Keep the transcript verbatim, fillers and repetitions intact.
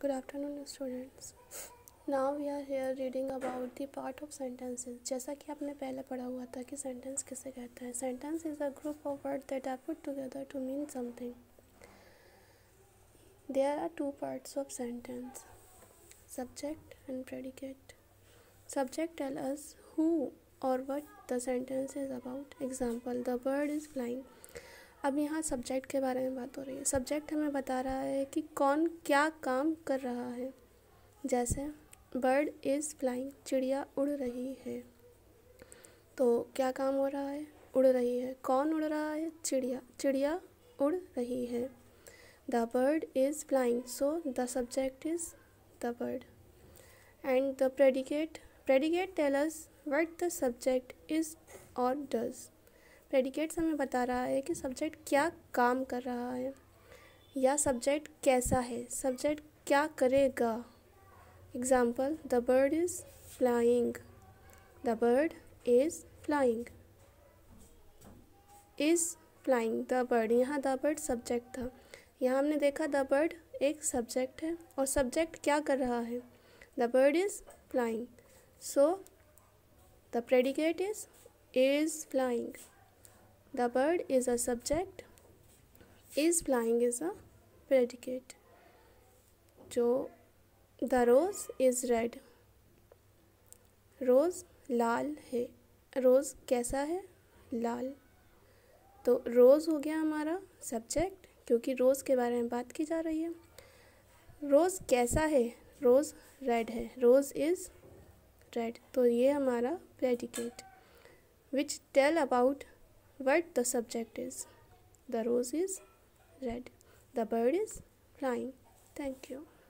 Good afternoon, students. Now we are here reading about the part of sentences. जैसा कि आपने पहले पढ़ा हुआ था कि sentence किसे कहते हैं. Sentence is a group of words that are put together to mean something. There are two parts of sentence: subject and predicate. Subject tell us who or what the sentence is about. Example: the bird is flying. अब यहाँ subject के बारे में बात हो रही है. Subject हमें बता रहा है कि कौन क्या काम कर रहा है. जैसे बर्ड इज़ फ्लाइंग, चिड़िया उड़ रही है. तो क्या काम हो रहा है? उड़ रही है. कौन उड़ रहा है? चिड़िया. चिड़िया उड़ रही है. The bird is flying, so the subject is the bird. And the predicate predicate tell us what the subject is or does. Predicates हमें बता रहा है कि सब्जेक्ट क्या काम कर रहा है या सब्जेक्ट कैसा है, सब्जेक्ट क्या करेगा. Example: the bird is flying. The bird is flying. Is flying the bird. यहाँ द बर्ड सब्जेक्ट था. यहाँ हमने देखा द बर्ड एक सब्जेक्ट है और सब्जेक्ट क्या कर रहा है? The bird is flying. So the predicate is is flying. The bird is a subject. Is flying is a predicate. जो the rose is red. Rose लाल है. रोज़ कैसा है? लाल. तो रोज़ हो गया हमारा सब्जेक्ट क्योंकि रोज़ के बारे में बात की जा रही है. रोज़ कैसा है? रोज़ रेड है. Rose is red. तो ये हमारा predicate which tell about what the subject is. The rose is red. The bird is flying. Thank you.